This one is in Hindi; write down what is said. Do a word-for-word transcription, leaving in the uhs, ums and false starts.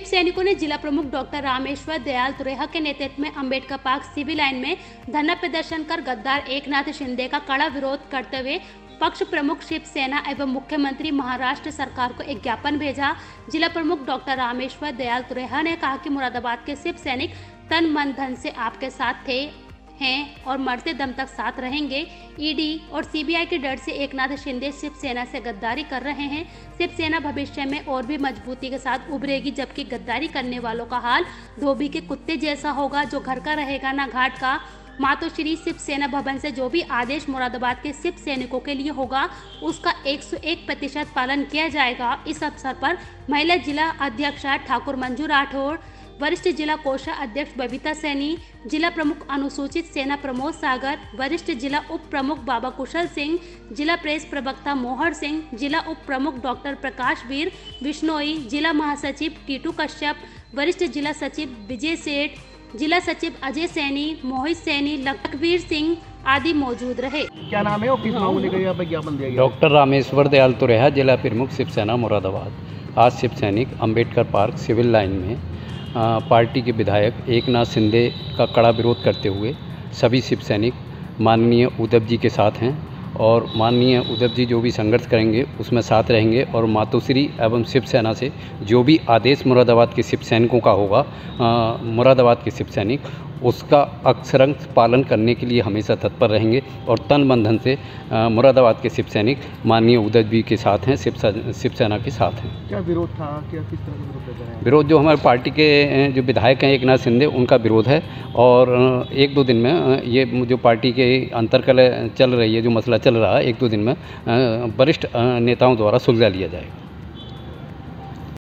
सैनिकों ने जिला प्रमुख डॉक्टर रामेश्वर दयाल तुरेहा के नेतृत्व में अंबेडकर पार्क सिविल लाइन में धरना प्रदर्शन कर गद्दार एकनाथ शिंदे का कड़ा विरोध करते हुए पक्ष प्रमुख शिवसेना एवं मुख्यमंत्री महाराष्ट्र सरकार को एक ज्ञापन भेजा। जिला प्रमुख डॉक्टर रामेश्वर दयाल तुरेहा ने कहा कि मुरादाबाद के शिव सैनिक तन मन धन से आपके साथ थे हैं और मरते दम तक साथ रहेंगे। ईडी और सीबीआई के डर से एकनाथ शिंदे शिवसेना से गद्दारी कर रहे हैं। शिवसेना भविष्य में और भी मजबूती के साथ उभरेगी, जबकि गद्दारी करने वालों का हाल धोबी के कुत्ते जैसा होगा, जो घर का रहेगा ना घाट का। मातोश्री शिवसेना भवन से जो भी आदेश मुरादाबाद के शिव सैनिकों के लिए होगा, उसका एक सौ एक प्रतिशत पालन किया जाएगा। इस अवसर पर महिला जिला अध्यक्षा ठाकुर मंजू राठौड़, वरिष्ठ जिला कोषाध्यक्ष बबीता सैनी, जिला प्रमुख अनुसूचित सेना प्रमोद सागर, वरिष्ठ जिला उप प्रमुख बाबा कुशल सिंह, जिला प्रेस प्रवक्ता मोहर सिंह, जिला उप प्रमुख डॉक्टर प्रकाश वीर बिश्नोई, जिला महासचिव टीटू कश्यप, वरिष्ठ जिला सचिव विजय सेठ, जिला सचिव अजय सैनी, मोहित सैनी, लखवीर सिंह आदि मौजूद रहे। क्या नाम है और किस मांग को लेकर विज्ञापन दिया गया? डॉक्टर रामेश्वर दयाल तुरेहा, जिला प्रमुख शिवसेना मुरादाबाद। आज शिव सैनिक अंबेडकर पार्क सिविल लाइन में आ, पार्टी के विधायक एकनाथ शिंदे का कड़ा विरोध करते हुए सभी शिव सैनिक माननीय उद्धव जी के साथ हैं और माननीय उद्धव जी जो भी संघर्ष करेंगे उसमें साथ रहेंगे और मातोश्री एवं शिवसेना से जो भी आदेश मुरादाबाद के शिव सैनिकों का होगा, आ, मुरादाबाद के शिव सैनिक उसका अक्षरंश पालन करने के लिए हमेशा तत्पर रहेंगे और तन मन धन से आ, मुरादाबाद के शिव सैनिक माननीय उद्धव जी के साथ हैं, शिव शिवसेना के साथ हैं। क्या विरोध था? क्या किस तरह का विरोध कर रहे हैं? विरोध जो हमारे पार्टी के जो विधायक हैं एकनाथ शिंदे, उनका विरोध है और एक दो दिन में ये जो पार्टी के अंतर्कलह चल रही है, जो मसला चल रहा है, एक दो दिन में वरिष्ठ नेताओं द्वारा सुलझा लिया जाएगा।